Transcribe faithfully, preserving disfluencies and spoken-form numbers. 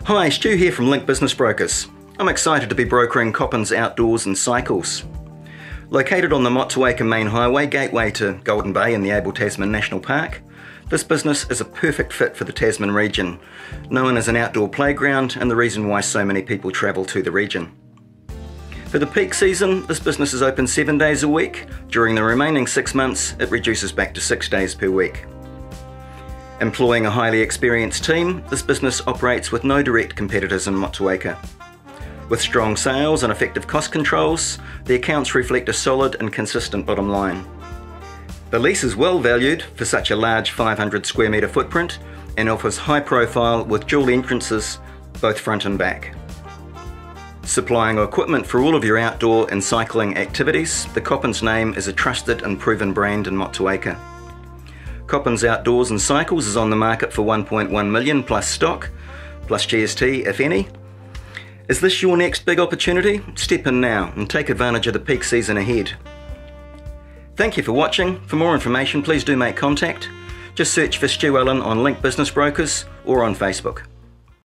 Hi, Stu here from Link Business Brokers. I'm excited to be brokering Coppins Outdoors and Cycles. Located on the Motueka main highway, gateway to Golden Bay and the Abel Tasman National Park, this business is a perfect fit for the Tasman region, known as an outdoor playground and the reason why so many people travel to the region. For the peak season, this business is open seven days a week. During the remaining six months, it reduces back to six days per week. Employing a highly experienced team, this business operates with no direct competitors in Motueka. With strong sales and effective cost controls, the accounts reflect a solid and consistent bottom line. The lease is well valued for such a large five hundred square metre footprint and offers high profile with dual entrances both front and back. Supplying equipment for all of your outdoor and cycling activities, the Coppins name is a trusted and proven brand in Motueka. Coppins Outdoors and Cycles is on the market for one point one million plus stock, plus G S T if any. Is this your next big opportunity? Step in now and take advantage of the peak season ahead. Thank you for watching. For more information, please do make contact. Just search for Stu Allan on Link Business Brokers or on Facebook.